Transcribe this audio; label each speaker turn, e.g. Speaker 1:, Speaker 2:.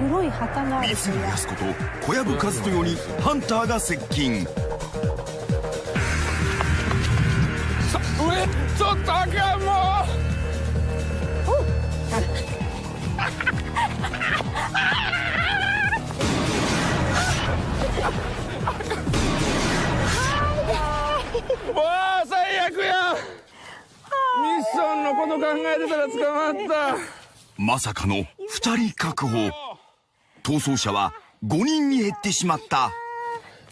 Speaker 1: 黒い旗がある。
Speaker 2: 三井康子と小籔千豊にハンターが接近。
Speaker 3: 上ちょっとあかんもう。もう最悪や。ミッションのこと考えてたら捕まった。
Speaker 2: まさかの2人確保。逃走者は5人に減ってしまった。